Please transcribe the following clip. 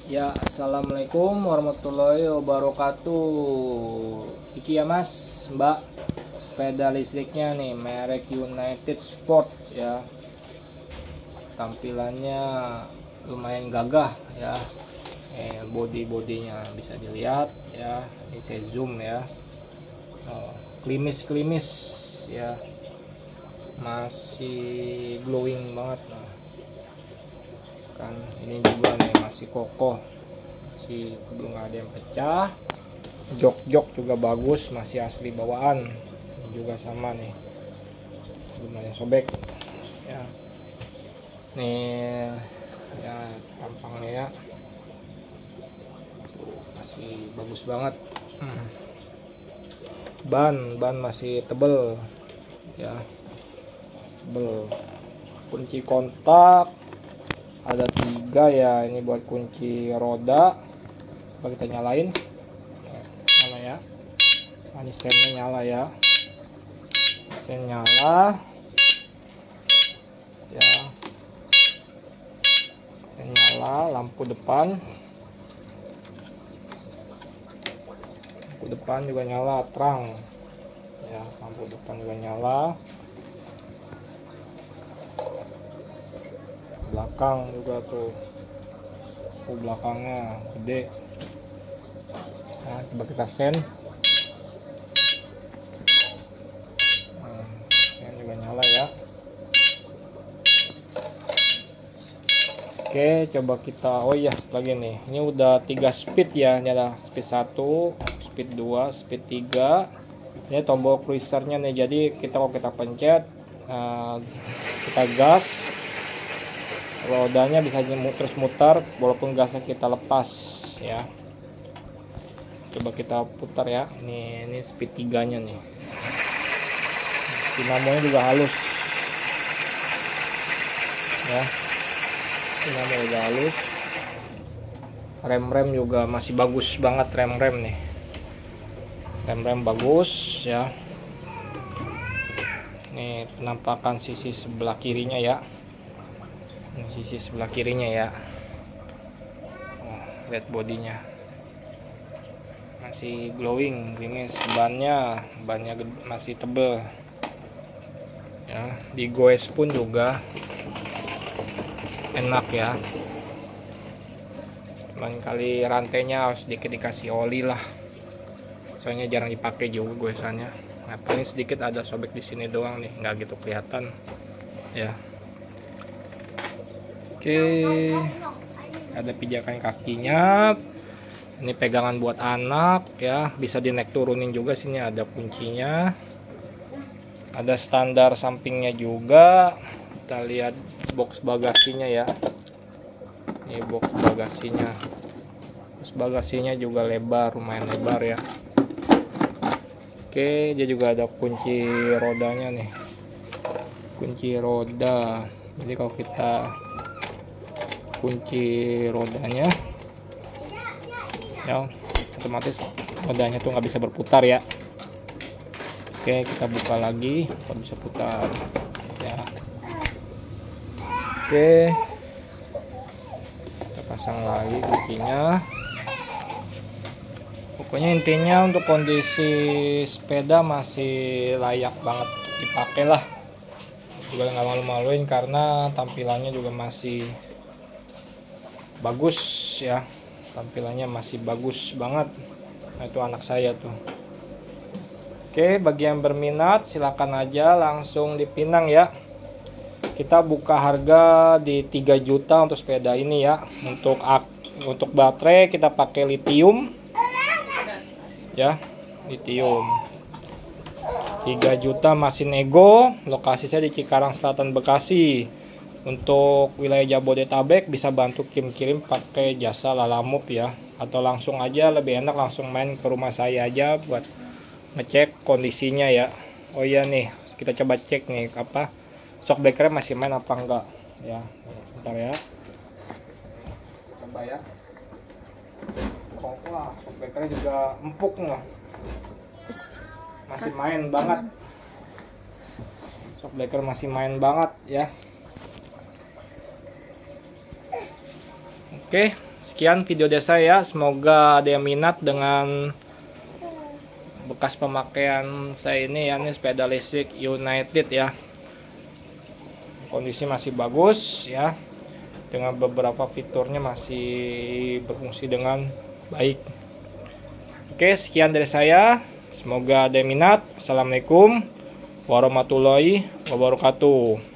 Ya, assalamualaikum warahmatullahi wabarakatuh. Iki ya mas, mbak, sepeda listriknya nih, merek United Sport ya. Tampilannya lumayan gagah ya. Bodinya bisa dilihat ya. Ini saya zoom ya. Klimis ya, masih glowing banget. Nah, kan ini juga nih masih kokoh, masih belum ada yang pecah. Jok juga bagus, masih asli bawaan. Ini juga sama nih, lumayan sobek ya. Nih ya tampangnya ya, masih bagus banget. Ban masih tebel ya, tebel. Kunci kontak ada 3 ya, ini buat kunci roda. Coba kita nyalain, nyala ya. Ini sennya nyala ya, sen nyala ya, sen nyala. Lampu depan juga nyala terang ya, lampu depan juga nyala. Belakang juga tuh, belakangnya gede. Nah, coba kita sen juga nyala ya. Oke, coba kita, oh iya lagi nih, ini udah 3 speed ya. Ini ada speed 1, speed 2, speed 3. Ini tombol cruisernya nih, jadi kalau kita pencet, kita gas, rodanya bisa terus mutar walaupun gasnya kita lepas ya. Coba kita putar ya. Ini speed 3 nya nih. Dinamonya juga halus ya, dinamo juga halus. Rem juga masih bagus banget. Rem nih, rem bagus ya. Ini penampakan sisi sebelah kirinya ya, ini sisi sebelah kirinya ya. Lihat bodinya masih glowing, ini bannya masih tebel ya. Digoes pun juga enak ya. Cuman kali rantainya harus sedikit dikasih oli lah, soalnya jarang dipakai juga goesannya. Nah, paling sedikit ada sobek di sini doang nih, nggak gitu kelihatan ya. Oke, ada pijakan kakinya. Ini pegangan buat anak ya, bisa dinaik turunin juga. Sini ada kuncinya, ada standar sampingnya juga. Kita lihat box bagasinya ya, ini box bagasinya. Box bagasinya juga lebar, lumayan lebar ya. Oke, dia juga ada kunci rodanya nih, kunci roda. Jadi kalau kita kunci rodanya ya, otomatis rodanya tuh nggak bisa berputar ya. Oke, kita buka lagi, kalau bisa putar ya. Oke, kita pasang lagi kuncinya. Pokoknya intinya untuk kondisi sepeda masih layak banget dipakai lah, juga nggak malu-maluin karena tampilannya juga masih bagus ya. Tampilannya masih bagus banget. Nah, itu anak saya tuh. Oke, bagi yang berminat silakan aja langsung dipinang ya. Kita buka harga di 3 juta untuk sepeda ini ya. Untuk baterai kita pakai lithium ya, lithium. 3 juta masih nego. Lokasi saya di Cikarang Selatan, Bekasi. Untuk wilayah Jabodetabek bisa bantu kirim pakai jasa Lalamove ya, atau langsung aja, lebih enak langsung main ke rumah saya aja buat ngecek kondisinya ya. Oh iya nih, kita coba cek nih apa shock breaker masih main apa enggak ya. Bentar ya, coba ya. Wah, shock breakernya juga empuk nih, masih main banget. Shock breaker masih main banget ya. Oke, sekian video dari saya. Semoga ada yang minat dengan bekas pemakaian saya ini ya. Ini sepeda listrik United ya. Kondisi masih bagus ya. Dengan beberapa fiturnya masih berfungsi dengan baik. Oke, sekian dari saya. Semoga ada yang minat. Assalamualaikum warahmatullahi wabarakatuh.